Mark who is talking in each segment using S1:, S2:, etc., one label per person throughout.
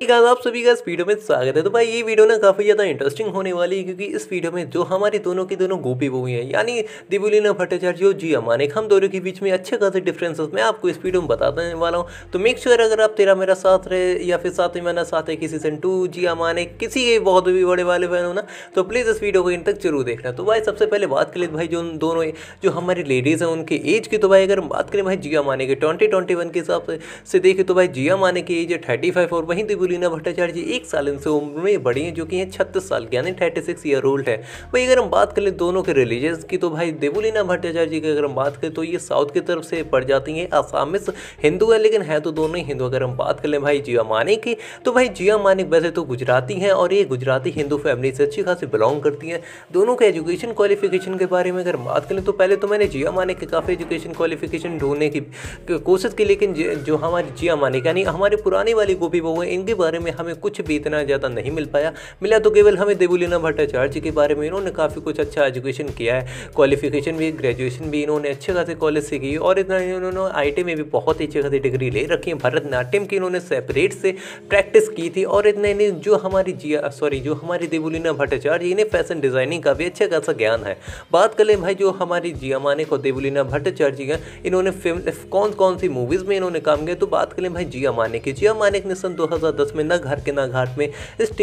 S1: Guys आप सभी का इस वीडियो में स्वागत है। तो भाई ये वीडियो ना काफ़ी ज़्यादा इंटरेस्टिंग होने वाली है, क्योंकि इस वीडियो में जो हमारी दोनों की दोनों गोपी बहू हैं, यानी देवलीना भट्टाचार्य और जिया मानेक, हम दोनों के बीच में अच्छे खासे डिफरेंसेस मैं आपको इस वीडियो में बताने वाला हूँ। तो मेक श्योर अगर आप तेरा मेरा साथ रहे या फिर साथ में मेरा साथ है कि सीजन 2 जिया मानेक किसी के बहुत भी बड़े वाले फैन हो ना, तो प्लीज़ इस वीडियो को इन तक जरूर देखना। तो भाई सबसे पहले बात करें भाई जो दोनों जो हमारी लेडीज़ हैं उनके एज की, तो भाई अगर हम बात करें भाई जिया मानेक के 2021 के हिसाब से देखें तो भाई जिया मानेक की एज है 35 और वहीं देवलीना भट्टाचार्य जी 1 साल इनसे उम्र में बड़ी हैं, जो कि हैं 36 साल की, यानी 36 ईयर ओल्ड है। भाई अगर हम बात करें दोनों के रिलीजन्स की, तो भाई देवलीना भट्टाचार्य जी की अगर हम बात करें तो ये साउथ की तरफ से पड़ जाती हैं, आसामिस हिंदू है लेकिन है तो दोनों ही हिंदू। अगर हम बात करें भाई जिया मानेक की, तो भाई जिया मानेक वैसे तो गुजराती हैं और ये गुजराती हिंदू फैमिली से अच्छी खासी बिलोंग करती हैं। दोनों के एजुकेशन क्वालिफिकेशन के बारे में अगर बात करें तो पहले तो मैंने जिया मानेक के काफ़ी एजुकेशन क्वालिफिकेशन ढूंढने की कोशिश की, लेकिन जो हमारी जिया मानेक यानी हमारे पुरानी वाली गोपी बहू है, इनके बारे में हमें कुछ भी इतना ज़्यादा नहीं मिला तो केवल हमें देवलीना भट्टाचार्य जी के बारे में। इन्होंने काफ़ी कुछ अच्छा एजुकेशन किया है, क्वालिफिकेशन भी, ग्रेजुएशन भी इन्होंने अच्छे खासे कॉलेज से की और इतना इन्होंने आईटी में भी बहुत ही अच्छी खासी डिग्री ले रखी है। भरतनाट्यम की इन्होंने सेपरेट से प्रैक्टिस की थी और इतने जो हमारी देवलीना भट्टाचार्य इन्हें फैशन डिज़ाइनिंग का भी अच्छा खासा ज्ञान है। बात करें भाई जो हमारी जिया मानेक और देवलीना भट्टाचार्य जी हैं, इन्होंने कौन कौन सी मूवीज़ में इन्होंने काम किया, तो बात करें भाई जिया मानेक की। जिया मानेक ने सन 2010 में ना घर के ना घाट में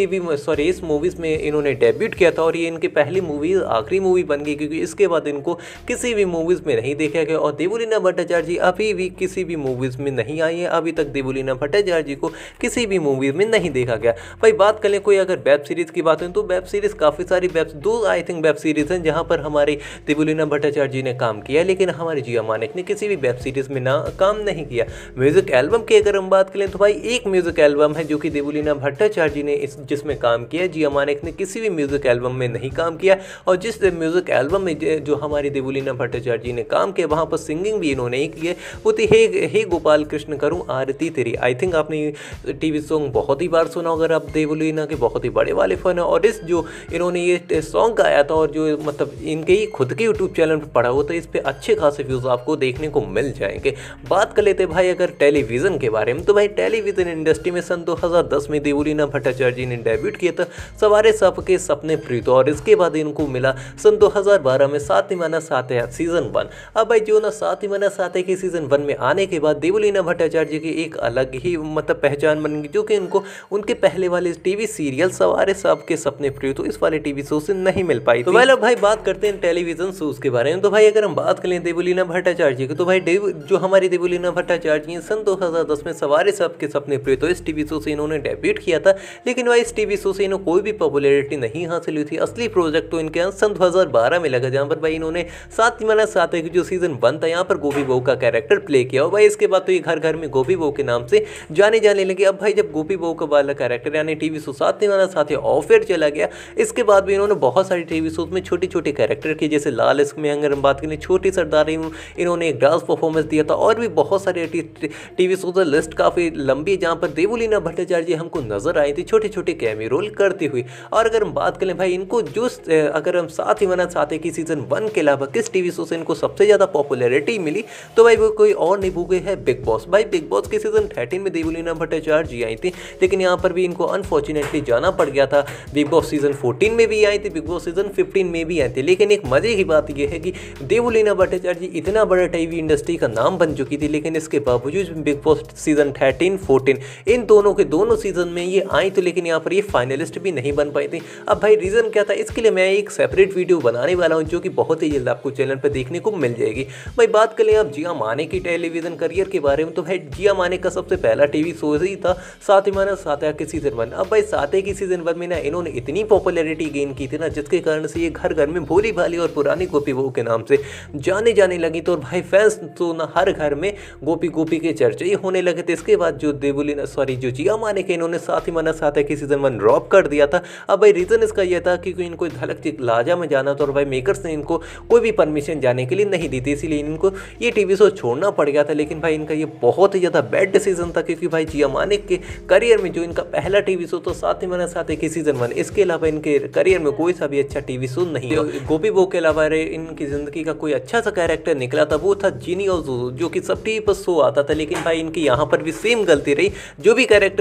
S1: इस मूवीज़ में इन्होंने डेब्यूट किया था और ये इनकी पहली मूवी आखिरी मूवी बन गई, क्योंकि इसके बाद इनको किसी भी मूवीज़ में नहीं देखा गया और देवलीना भट्टाचार्य जी अभी भी किसी भी मूवीज़ में नहीं आई है। अभी तक देवलीना भट्टाचार्य जी को किसी भी मूवीज़ में नहीं देखा गया। भाई बात करें कोई अगर वेब सीरीज़ की बात है तो वेब सीरीज़ काफ़ी सारी आई थिंक वेब सीरीज़ हैं जहाँ पर हमारी देवलीना भट्टाचार्य जी ने काम किया, लेकिन हमारी जिया मानेक ने किसी भी वेब सीरीज़ में काम नहीं किया। म्यूज़िक एल्बम की अगर हम बात करें तो भाई एक म्यूज़िक एल्बम है जो कि देवलीना भट्टाचार्य जी ने जिसमें काम किया, जिया मानेक ने किसी भी म्यूज़िक एल्बम में नहीं काम किया। और जिस म्यूज़िक एल्बम में जो हमारी देवलीना भट्टाचार्य जी ने काम किया वहाँ पर सिंगिंग भी इन्होंने ही की है, वो थी हे गोपाल कृष्ण करूँ आरती तेरी। आई थिंक आपने टीवी सॉन्ग बहुत ही बार सुना अगर आप देवलीना के बहुत ही बड़े वाले फैन हैं। और इस जो इन्होंने ये सॉन्ग गाया था और जो मतलब इनके ही खुद के यूट्यूब चैनल पर पड़ा हुआ था, इस पर अच्छे खासे व्यूज़ आपको देखने को मिल जाएंगे। बात कर लेते भाई अगर टेलीविज़न के बारे में, तो भाई टेलीविज़न इंडस्ट्री में सन 2010 में देवलीना भट्टाचार्य जी ने डेब्यूट किया था सवारे सबके सपने प्रीत, और इसके बाद इनको मिला सन 2012 में साथ निभाना साथ है सीजन 1। अब भाई जो ना साथ निभाना साथ है कि सीजन 1 में आने के बाद देवलीना भट्टाचार्य जी की एक अलग ही मतलब पहचान बन गई, जो कि इनको उनके पहले वाले टीवी सीरियल सवारे सबके सपने प्रीत तो इस वाले टीवी शो से नहीं मिल पाई। तो भाई बात करते हैं टेलीविजन शोज के बारे में। तो भाई अगर हम बात करें देवलीना भट्टाचार्य जी की, तो भाई जो हमारी देवलीना भट्टाचार्य जी सन 2010 में सवारे सबके सपने प्रीत तो इस टीवी शो से इन्होंने डेब्यूट किया था, लेकिन भाई इस टीवी शो से इन्होंने कोई भी पॉपुलैरिटी नहीं हासिल हुई थी। असली प्रोजेक्ट तो इनके यहाँ सन 2012 में लगा, जहाँ पर भाई इन्होंने साथ निभाना साथ है जो सीजन 1 था यहाँ पर गोपी बहू का कैरेक्टर प्ले किया। और भाई इसके बाद तो ये घर घर में गोपी बहू के नाम से जाने लगे। अब भाई जब गोपी बहू का वाला कैरेक्टर यानी टीवी शो साथ निभाना साथ है ऑफ एयर चला गया, इसके बाद भी इन्होंने बहुत सारी टीवी शोज में छोटे छोटे कैरेक्टर किए, जैसे लाल इश्क में अगर हम बात करें छोटी सरदारी इन्होंने एक डांस परफॉर्मेंस दिया था, और भी बहुत सारे टीवी शोज लिस्ट काफ़ी लंबी है जहाँ पर देवलीना भट्टाचार्य जी हमको नजर आई थी छोटे छोटे कैमी रोल करती हुई। और अगर हम बात करें भाई इनको जो अगर हम साथ ही मना चाहते कि सीजन 1 के अलावा किस टीवी शो से इनको सबसे ज़्यादा पॉपुलैरिटी मिली, तो भाई वो कोई और नहीं भूखे है बिग बॉस। भाई बिग बॉस के सीजन 13 में देवलीना भट्टाचार्य जी आई थी, लेकिन यहाँ पर भी इनको अनफॉर्चुनेटली जाना पड़ गया था। बिग बॉस सीजन 14 में भी आई थी, बिग बॉस सीजन 15 में भी आई थी, लेकिन एक मजे की बात यह है कि देवलीना भट्टाचार्य जी इतना बड़ा टीवी इंडस्ट्री का नाम बन चुकी थी, लेकिन इसके बावजूद बिग बॉस सीजन 13, 14 इन दोनों सीजन में ये आई तो, लेकिन यहाँ पर ये फाइनलिस्ट भी नहीं बन पाई थी। अब भाई रीज़न क्या था, इसके लिए मैं एक सेपरेट वीडियो बनाने वाला हूँ जो कि बहुत ही जल्द आपको चैनल पर देखने को मिल जाएगी। भाई बात करें आप जिया मानेक की टेलीविजन करियर के बारे में, तो भाई जिया मानेक का सबसे पहला टीवी शो ही था सातिमाना सातिया के सीजन 1। अब भाई सातिया की सीजन 1 में ना इन्होंने इतनी पॉपुलैरिटी गेन की थी ना, जिसके कारण से ये घर घर में भोली भाली और पुरानी गोपी बहू के नाम से जाने लगी। तो भाई फैंस तो ना हर घर में गोपी के चर्चे ही होने लगे थे। इसके बाद जो जो जिया मानेक इन्होंने साथ ही मना साथ है कि सीजन 1 ड्रॉप कर दिया था। अब भाई रीज़न इसका यह था कि इनको धलक लाजा में जाना था और भाई मेकर्स ने इनको कोई भी परमिशन जाने के लिए नहीं दी थी, इसीलिए इनको ये टीवी शो छोड़ना पड़ गया था। लेकिन भाई इनका ये बहुत ही ज़्यादा बैड डिसीजन था, क्योंकि भाई जिया मानेक के करियर में जो इनका पहला टीवी शो तो साथ ही मना साथ है कि सीजन 1, इसके अलावा इनके करियर में कोई सा भी अच्छा टीवी शो नहीं है। गोपी बहू के अलावा इनकी ज़िंदगी का कोई अच्छा सा कैरेक्टर निकला था, वो था जीनी और जो कि सब टीवी पर शो आता था, लेकिन भाई इनकी यहाँ पर भी सेम गलती रही। जो भी कैरेक्टर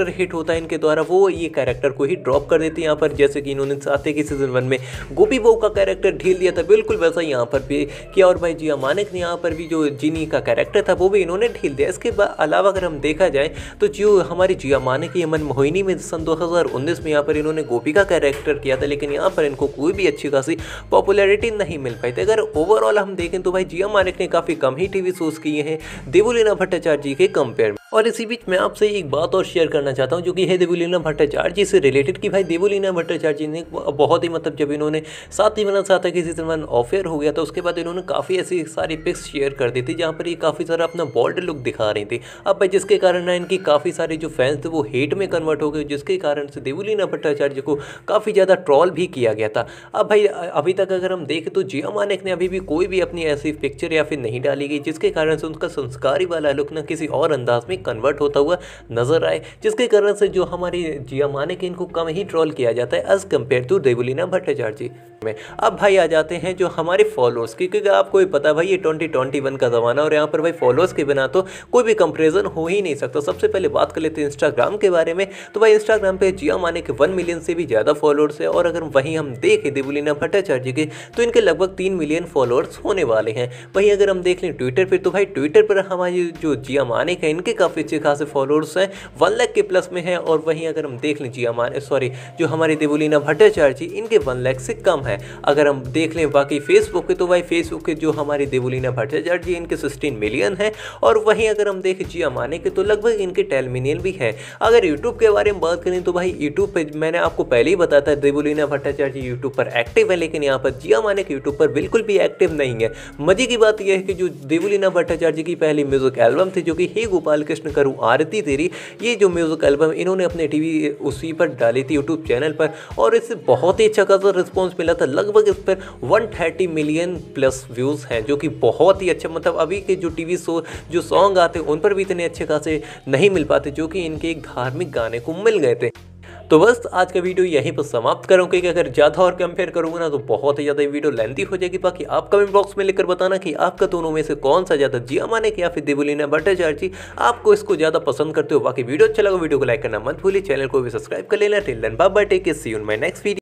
S1: हिट होता है इनके द्वारा वो ये कैरेक्टर को ही ड्रॉप कर देते हैं यहाँ पर, जैसे कि इन्होंने साथे की सीजन 1 में गोपी बहू का कैरेक्टर ढील दिया था, बिल्कुल वैसा यहाँ पर भी किया। और भाई जिया मानिक ने यहाँ पर भी जो जिनी का कैरेक्टर था वो भी इन्होंने ढील दिया। इसके अलावा अगर हम देखा जाए तो जो हमारी जिया मानिक की अमन मोहिनी में सन 2019 में यहाँ पर इन्होंने गोपी का कैरेक्टर किया था, लेकिन यहाँ पर इनको कोई भी अच्छी खासी पॉपुलैरिटी नहीं मिल पाई थी। अगर ओवरऑल हम देखें तो भाई जिया मानिक ने काफ़ी कम ही टीवी शोज किए हैं देवुलीना भट्टाचार्य जी के कंपेयर में। और इसी बीच मैं आपसे एक बात और शेयर करना चाहता हूँ जो कि है देवुलीना भट्टाचार्य जी से रिलेटेड, कि भाई देवुलीना भट्टाचार्य जी ने बहुत ही मतलब जब इन्होंने साथ ही मिलन साथ की सीजन 1 ऑफेयर हो गया था उसके बाद इन्होंने काफ़ी ऐसी सारी पिक्स शेयर कर दी थी जहाँ पर ये काफ़ी सारा अपना बोल्ड लुक दिखा रही थी। अब भाई जिसके कारण ना इनकी काफ़ी सारे जो फैंस थे वो हेट में कन्वर्ट हो गए, जिसके कारण से देवुलीना भट्टाचार्य जी को काफ़ी ज़्यादा ट्रॉल भी किया गया था। अब भाई अभी तक अगर हम देखें तो जिया मानिक ने अभी भी कोई भी अपनी ऐसी पिक्चर या फिर नहीं डाली गई जिसके कारण से उनका संस्कारी वाला लुक ना किसी और अंदाज में कन्वर्ट होता हुआ नजर आए, जिसके कारण से जो हमारी जिया मानिक इनको कम ही ट्रोल किया जाता है as compared to Devoleena Bhattacharjee ji में। अब भाई आ जाते हैं जो हमारे फॉलोअर्स की, क्योंकि आपको भी पता भाई ये 2021 का ज़माना और यहाँ पर भाई फॉलोअर्स के बिना तो कोई भी कंपैरिजन हो ही नहीं सकता। सबसे पहले बात कर लेते हैं इंस्टाग्राम के बारे में। तो भाई इंस्टाग्राम पे जिया मानिक के 1 मिलियन से भी ज़्यादा फॉलोअर्स है, और अगर वहीं हम देखें देवुलीना भट्टाचार्य जी के तो इनके लगभग 3 मिलियन फॉलोअर्स होने वाले हैं। वहीं अगर हम देख लें ट्विटर पर तो भाई ट्विटर पर हमारी जो जिया मानिक है इनके काफ़ी अच्छे खासे फॉलोअर्स हैं, 1 लाख के प्लस में है। और वहीं अगर हम देख लें जो हमारी देवुलीना भट्टाचार्य जी इनके 1 लाख से कम है। अगर हम देख लें बाकी फेसबुक पे तो भाई फेसबुक के जो हमारी देवुलीना भट्टाचार्य जी इनके 16 मिलियन है, और वहीं अगर हम देखें जिया मानिक के तो लगभग इनके 10 मिलियन भी है। अगर यूट्यूब के बारे में बात करें तो भाई यूट्यूब पे मैंने आपको पहले ही बताया था देवुलीना भट्टाचार्य जी यूट्यूब पर एक्टिव है, लेकिन यहाँ पर जिया मानिक यूट्यूब पर बिल्कुल भी एक्टिव नहीं है। मजे की बात यह है कि जो देवुलीना भट्टाचार्य जी की पहली म्यूजिक एल्बम थी जो कि हे गोपाल कृष्ण करूँ आरती तेरी, ये जो म्यूजिक एल्बम इन्होंने अपने टीवी उसी पर डाली थी यूट्यूब चैनल पर, और इससे बहुत ही अच्छा खासा रिस्पॉन्स मिला था। लगभग इस पर 130 मिलियन प्लस व्यूज़ हैं, जो कि बहुत ही अच्छा, मतलब अभी के जो टीवी शो जो सॉन्ग आते हैं उन पर भी इतने अच्छे खासे नहीं मिल पाते जो कि इनके एक धार्मिक गाने को मिल गए थे। तो बस आज का वीडियो यहीं पर समाप्त करूँ, क्योंकि अगर ज़्यादा और कंपेयर करूँगा ना तो बहुत ही ज़्यादा वीडियो लेंथी हो जाएगी। बाकी आप कमेंट बॉक्स में लिखकर बताना कि आपका दोनों में से कौन सा ज़्यादा जिया मानिक या फिर देवुलीना भट्टाचार्य जी आपको इसको ज़्यादा पसंद करते हो। बाकी वीडियो अच्छा लगा वीडियो को लाइक करना मत भूलिए, चैनल को भी सब्सक्राइब कर लेना। Till then bye bye, take care, see you in my next video.